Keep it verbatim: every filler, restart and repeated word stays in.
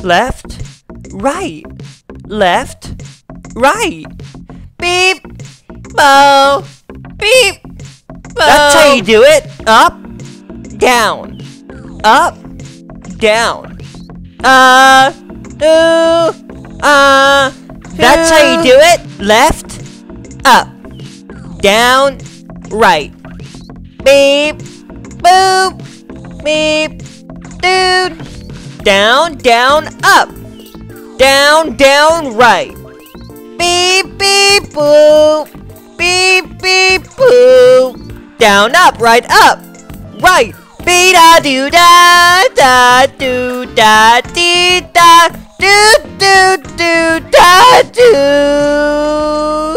left, right, left, right. Beep, bow, beep, bow. That's how you do it. Up, down, up, down. Uh, ooh, uh. That's how you do it. Left, up, down, right. Beep, boop, beep, dude. Down, down, up. Down, down, right. Beep, beep, boop. Beep, beep, boop. Down, up, right, up. Right. Be da do da da do da dee da do do do da do.